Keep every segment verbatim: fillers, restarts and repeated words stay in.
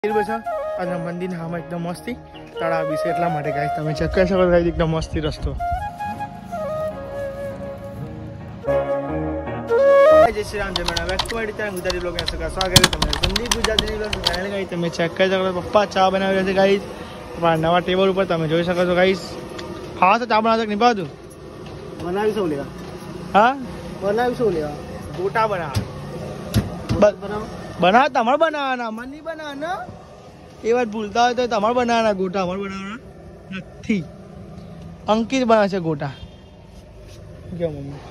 અને મંદિર હામાં એકદમ મસ્તી તળાવ બી છે એટલા માટે ગાઈસ તમે ચેક કરી શકો ગાઈસ એકદમ મસ્તી રસ્તો જય શ્રી રામ જય મેણા back to my channel Gujarati blog માં સ્વાગત છે તમને Sandeep Gujarati blog channel guys તમે ચેક કરી શકો પપ્પા ચા બનાવી રહ્યા છે ગાઈસ નવા ટેબલ ઉપર તમે જોઈ શકો છો ગાઈસ ખાવા તો ચા બનાવતા નહીં પાતું બનાવી શું લેવા હા બનાવી શું લેવા ગોટા બનાવ બનાવો બનાવ તમારે બનાવવાના મને નહીં બનાવવાના એ વાત ભૂલતા હોય તો તમારે બનાવવાના ગોટા અમારે બનાવવાના નથી અંકિત બનાવે છે ગોટા કેમ મમ્મી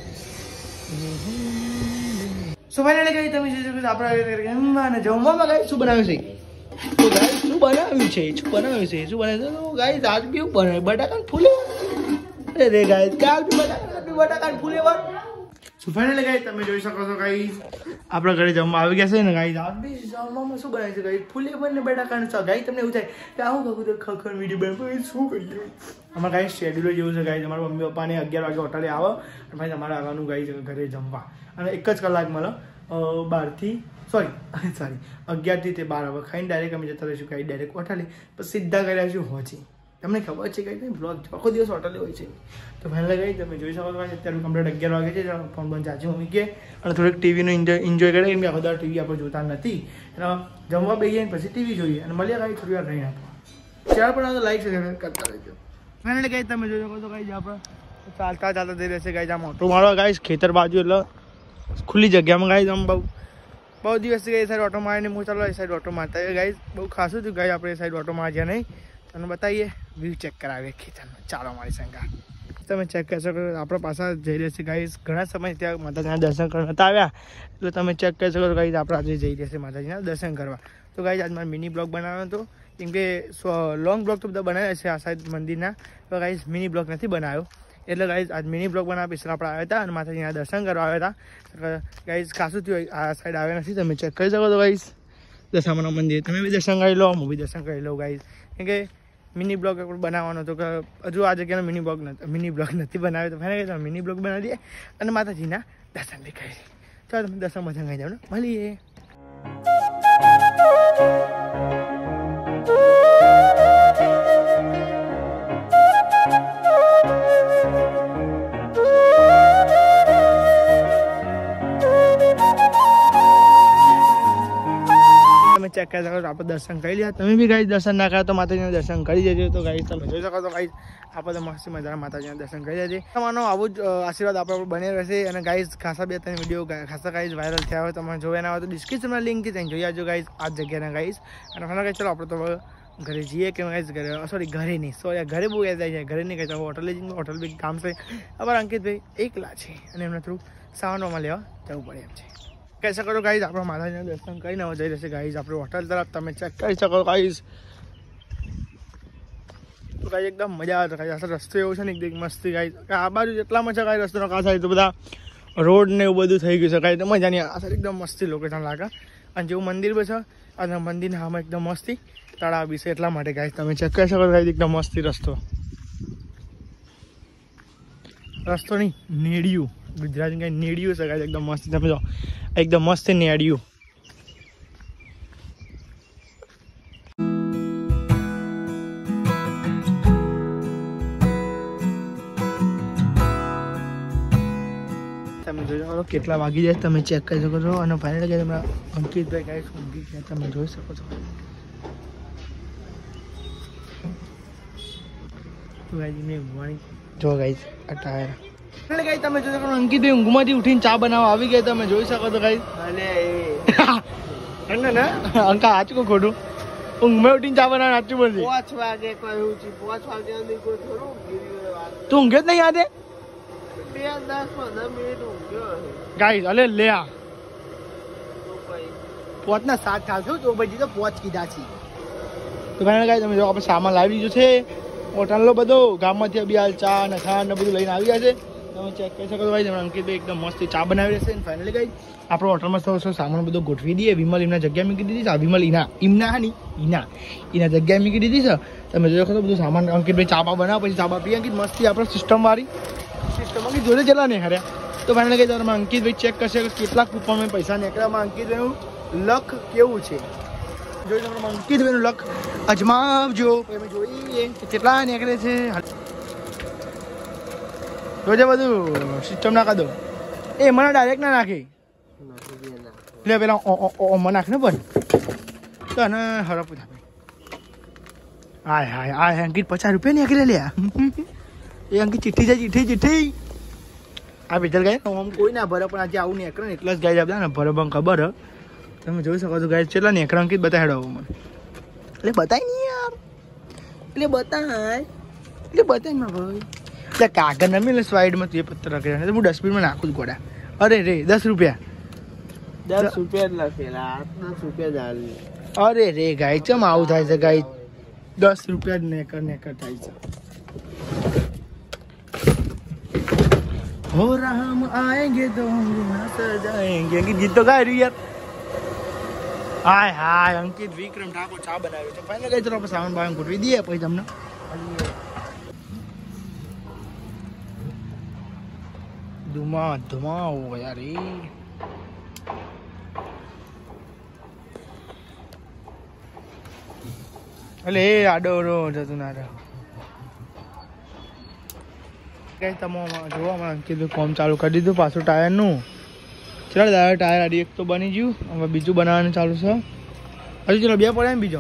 સો ફાઇનલી ગાઈસ તમે જોઈ શકો છો આપણે જમવામાં ગાઈસ શું બનાવ્યું છે તો ગાઈસ શું બનાવ્યું છે શું બનાવ્યું છે શું બનાવ્યું છે ગાઈસ આજ બી શું બનાવ્યું બટાકા ફૂલે અરે ગાઈસ કાલ બી બટાકા બી બટાકા ફૂલે વાત સો ફાઇનલી ગાઈસ તમે જોઈ શકો છો ગાઈસ આપણા ઘરે જમવા આવી ગયા છે ને ગાઈસ આજ બી જમવામાં શું બનાવ્યું છે ગાઈસ ફૂલે બને બટાકાનું શાક ગાઈસ તમને એવું થાય કે આવું કહું તો ખખર મીઠી બનાવી શું કરીએ અમારા ગાઈસ શેડ્યુલ જેવું છે ગાઈસ અમારા મમ્મી પપ્પાને અગિયાર વાગે હોટલે આવો અને ભાઈ તમારે આવવાનું ગાઈસ ઘરે જમવા અને એક જ કલાક મળે બારથી સોરી સોરી અગિયારથી તે બાર હવે ખાઈને ડાયરેક્ટ અમે જતા રહીશું ગાઈસ ડાયરેક્ટ હોટલે પછી સીધા કરી આવીશું હોચી તમને ખબર છે કઈ બ્લોગ આખો દિવસ હોટલે હોય છે તો પહેલાં ગઈ તમે જોઈ શકો છો અત્યારે કમ્પ્લીટ અગિયાર વાગે છે ફોન બંધ ચાચી મમ્મી કે અને થોડીક ટીવીનો એન્જોય એન્જોય કરે કેમ કે આખો દર ટીવી આપણે જોતા નથી એટલે જમવા બેસીએ ને પછી ટીવી જોઈએ અને મળ્યા ગાઈ થોડી વાર રહીને આપો ચાર પણ આ તો લાઈક છે કરતા રહેજો ફાઇનલી ગઈ તમે જોઈ શકો છો ગાઈ આપણે ચાલતા ચાલતા જઈ રહેશે ગાઈ આમ ઓટો મારવા ગાઈશ ખેતર બાજુ એટલે ખુલ્લી જગ્યામાં ગાઈશ આમ બહુ બહુ દિવસથી ગઈ સાઈડ ઓટો મારીને હું ચાલો એ સાઈડ ઓટો મારતા ગાઈશ બહુ ખાસું થયું ગાઈ આપણે એ સાઈડ ઓટો માર્યા નહીં તમને બતાવીએ વ્યૂ ચેક કરાવીએ ખેતરનો ચાલો મારી શંકા તમે ચેક કરી શકો આપણા પાછા જઈ રહ્યા છે ગાઈસ ઘણા સમય ત્યાં માતાજીના દર્શન કરવા નતા આવ્યા એટલે તમે ચેક કરી શકો છો ગાઈસ આપણે આજે જઈ રહ્યા છે માતાજીના દર્શન કરવા તો ગાઈસ આજ મારે મિની બ્લોગ બનાવ્યો હતો કેમ કે લોંગ બ્લોગ તો બધા બનાવ્યા છે આ સાઈડ મંદિરના તો ગાઈસ મિની બ્લોગ નથી બનાવ્યો એટલે ગાઈસ આજ મિની બ્લોગ બનાવવા પીછળ આપણે આવ્યા હતા અને માતાજીના દર્શન કરવા આવ્યા હતા ગાઈસ ખાસું થયું આ સાઈડ આવ્યા નથી તમે ચેક કરી શકો છો ગાઈસ દશામાના મંદિર તમે બી દર્શન કરી લો હું બી દર્શન કરી લઉં ગાઈસ કેમ કે મિની બ્લોગ બનાવવાનો હતો કે હજુ આ જગ્યાનો મિની બ્લોગ નથી મિની બ્લોગ નથી બનાવ્યો તો ફાઇનલી મિની બ્લોગ બનાવી દઈએ અને માતાજીના દર્શન બી કરી ચાલો તમે દર્શન બધા ખાઈ જાઓ ને મળીએ ચેક કરી શકો આપણે દર્શન કરી લીધા તમે બી ગાઈસ દર્શન ના કરો તો માતાજીના દર્શન કરી દેજો તો ગાઈસ તમે જોઈ શકો છો ગાઈસ આપણે મસ્ત મજાના માતાજીના દર્શન કરી દેજે તમારો આવું જ આશીર્વાદ આપણે બની રહેશે અને ગાઈસ ખાસા બે ત્રણ વિડીયો ખાસા ગાઈસ વાયરલ થયા હોય તમે જોયા ના હોય તો ડિસ્ક્રિપ્શનમાં લિંક છે ત્યાં જોઈ આવજો ગાઈસ આ જગ્યાના ગાઈસ અને ફાઇનલ ગાઈસ ચલો આપણે તો ઘરે જઈએ કે ગાઈસ ઘરે સોરી ઘરે નહીં સોરી ઘરે બહુ યાદ આવી જાય ઘરે નહીં કહેતા હોટલે જઈને હોટલ બી કામ છે અમારા અંકિતભાઈ એકલા છે અને એમને થોડુંક સામાનોમાં લેવા જવું પડે એમ છે કહી શકો છો ગાઈસ આપણે માતાજીના દર્શન કરીને હવે જઈ રહેશે ગાઈસ આપણે હોટલ તરફ તમે ચેક કરી શકો ગાઈસ તો ગાઈસ એકદમ મજા આવે છે ગાઈસ આ રસ્તો એવો છે ને એકદમ મસ્તી ગાઈસ આ બાજુ જેટલામાં છે ગાઈસ રસ્તોનો કા સાઈડ તો બધા રોડ ને એવું બધું થઈ ગયું છે ગાઈસ તો મજા નહીં આ સાઈડ એકદમ મસ્તી લોકેશન લાગે અને જેવું મંદિર બી છે અને મંદિરના હામાં એકદમ મસ્તી તળાવ બી છે એટલા માટે ગાઈસ તમે ચેક કરી શકો ગાઈસ એકદમ મસ્તી રસ્તો રસ્તો નહીં નેડિયું ગુજરાતી કઈ નેડિયું છે ગાઈસ એકદમ મસ્તી તમે જો એકદમ મસ્ત નેડિયું તમે જોઈ શકો છો કેટલા વાગી જાય તમે ચેક કરી શકો છો અને ફાઇનલી કે તમે અંકિતભાઈ ગાઈસ ઊંઘી ગયા તમે જોઈ શકો છો તો ગાઈસ મેં ઊંઘવાની જો ગાઈસ આ ટાયર એટલે ગાઈસ તમે જોઈ શકો અંકિતભાઈ ઊંઘમાંથી ઉઠીને ચા બનાવવા આવી ગયા તમે જોઈ શકો છો ગાઈસ અને ને અંકા આચું ખોટું ઊંઘમાં ઉઠીને ચા બનાવવા આચું બોલશે પાંચ વાગે કહ્યું છે પાંચ વાગે કોઈ થોડું તું ઊંઘે જ નહીં યાદે બે દસ પંદર મિનિટ ઊંઘ્યો ગાઈસ અલે લે આ પોચ ના સાત ચાલશે તો પછી તો પોચ કીધા છે તો ભાઈ ગાઈસ તમે જો આપણે સામાન લાવી દીધું છે હોટલનો બધો ગામમાંથી બી હાલ ચા ને ખાંડ ને બધું લઈને આવી ગયા છે તમે ચેક કરી શકો છો ભાઈ તમે અંકિતભાઈ એકદમ મસ્ત ચા બનાવી રહેશે ફાઇનલી ગાઈસ આપણે હોટલમાં થોડો સામાન બધો ગોઠવી દઈએ વિમલ એમના જગ્યા મૂકી દીધી છે વિમલ ઇના ઇમના હા નહીં ઇના એના જગ્યાએ મૂકી દીધી છે તમે જોઈ શકો છો બધું સામાન અંકિતભાઈ ચા બા બનાવો પછી ચા બા પી અંકિત મસ્તી આપણે સિસ્ટમ વાળી સિસ્ટમ અંકિત જોડે જેટલા નહીં હર્યા તો ફાઇનલી ગાઈસ તમે અંકિતભાઈ ચેક કરશે કે કેટલા કૂપનમાં પૈસા નીકળ્યામાં અંકિતભાઈનું લક કેવું છે જોઈ તમારા અંકિતભાઈનું લક અજમાવજો અમે જોઈએ કે કેટલા નીકળે છે જોજે બધું સિસ્ટમ નાખા દો એ મને ડાયરેક્ટ ના નાખી લે પેલા ઓમાં નાખ ને પણ તને હરપ થાય હાય હાય હાય અંકિત પચાસ રૂપિયા નીકળે લ્યા એ અંકિત ચિઠ્ઠી છે ચિઠ્ઠી ચિઠ્ઠી આ બેચલ ગાય આમ કોઈ ના ભરે પણ આજે આવું નીકળે ને એટલે જ ગાય આપતા ને ભરે પણ ખબર હ તમે જોઈ શકો છો ગાય કેટલા નીકળે અંકિત બતાવી મને એટલે બતાય નહીં યાર એટલે બતાય એટલે બતાય ના ભાઈ એટલે કાગળ નમી એટલે સ્વાઈડમાં તું એ પત્તર રાખે હું ડસ્ટબિનમાં નાખું જ ગોડા અરે રે દસ રૂપિયા દસ રૂપિયા જ લખેલા દસ રૂપિયા જ અરે રે ગાય ચમ આવું થાય છે ગાય દસ રૂપિયા જ નેકર નેકર થાય છે हो राम आएंगे तो सजाएंगे अंकित गीत तो गाय रही यार हाय हाय अंकित विक्रम ठाकुर चा बनावे तो फाइनल गई तो सावन बावन गुटवी दिए પછી તમને धुआं धुआं हो गया रे અલે આડો રો જતું ના રહે કઈ તમે જોવા મને કીધું કોમ ચાલુ કરી દીધું પાછું ટાયરનું ચાલો દાદા ટાયર આડી એક તો બની ગયું હવે બીજું બનાવવાનું ચાલુ છે હજુ ચલો બે પડે ને બીજો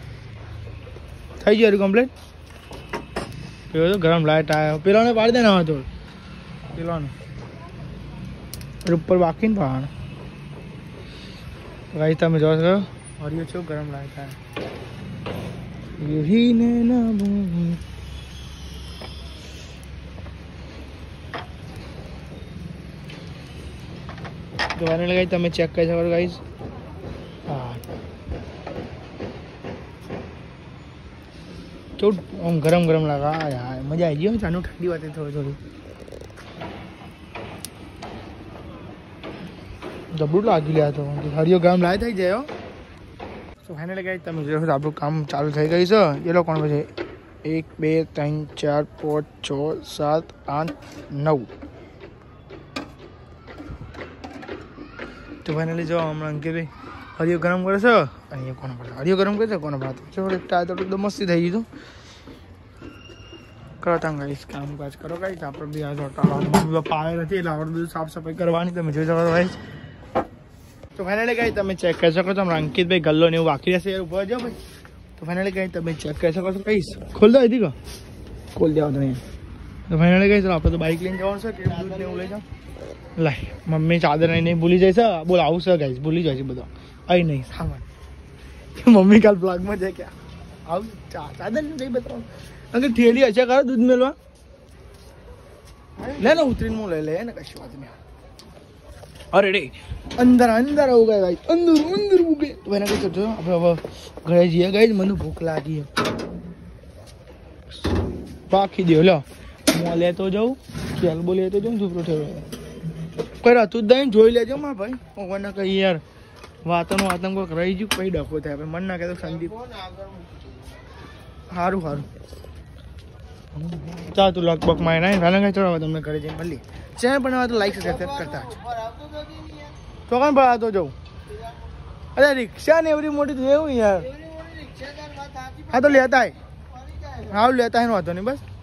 થઈ ગયું કમ્પ્લીટ પેલો તો ગરમ લાય ટાયર પેલાને પાડી દે ને હવે તો પેલાને ઉપર બાકી ને પાડવાનું ભાઈ તમે જો છો હરિયો છો ગરમ લાય ટાયર यही नैना भूमि दोबारा लगाई तो मैं चेक कर सकूँ गाइस हाँ तो हम गरम गरम लगा यार मजा आई जी चानू ठंडी बातें थोड़ी थोड़ी जबरू लागी लिया तो हरियो गरम लाए थे जाए तो फाइनली गाइस તમે જોયો આપણું કામ ચાલુ થઈ ગયું છે એ લોકોને પછી એક બે ત્રણ ચાર પાંચ છ સાત આઠ નવ તો ફાઇનલી જો હમણાં અંકિતભાઈ હરિયો ગરમ કરે છે અને એ કોને પડે હરિયો ગરમ કરે છે કોને પડે થોડું ટાયર તો એકદમ મસ્તી થઈ ગયું કરો તા ગાઈસ કામકાજ કરો ગાઈસ આપણે બી આ જોટા પાવે નથી એટલે આપણે બધું સાફ સફાઈ કરવાની તમે જોઈ શકો ગાઈસ તો ફાઇનલી ગાઈસ તમે ચેક કરી શકો છો હમણાં અંકિતભાઈ ગલ્લો ને એવું વાકી રહેશે યાર ઉભો જાઓ ભાઈ તો ફાઇનલી ગાઈસ તમે ચેક કરી શકો છો કહીશ ખોલ દો દીકો ખોલ દેવા તો નહીં તો ફાઇનલી ગાઈસ આપણે તો બાઇક લઈને જવાનું છે કે દૂધ ને એવું લઈ જાઓ લાય મમ્મી ચાદર નહીં ભૂલી જાય છે બોલ આવું છે ગાઈસ ભૂલી જાય છે બધો અહીં નહીં સામાન મમ્મી કાલ બ્લોગમાં જાય કે આવું ચાદર નહીં બતાવો અંકલ થેલી હશે કરો દૂધ મેળવા લે ને ઉતરીને હું લઈ લે ને કશી વાત નહીં અરે રે અંદર અંદર આવું ગયા ગાઈસ અંદર અંદર ઉગે તો એને કઈ કરજો આપણે હવે ઘરે જઈએ ગાઈસ મને ભૂખ લાગી પાખી દો લો હું લેતો જાઉં કેલ્બો લેતો જાઉં સુપરો થયો કોઈ રાતું જ દઈને જોઈ લેજો મારા ભાઈ કોને કઈ યાર વાતનો આતંક રહી ગયું કઈ ડખો થાય મન ના કહેતો સંદીપ સારું સારું ચાલ તું લગભગ માં ના રાના કઈ ચડવા તમને ઘરે જઈને મળીએ ચેનલ બનાવવા તો લાઈક સબસ્ક્રાઈબ કરતા તો કોણ ભણાતો જાઉં અરે રિક્ષા ને એવડી મોટી તું એવું યાર હા તો લેતા હા લેતા હોય વાંધો નહીં બસ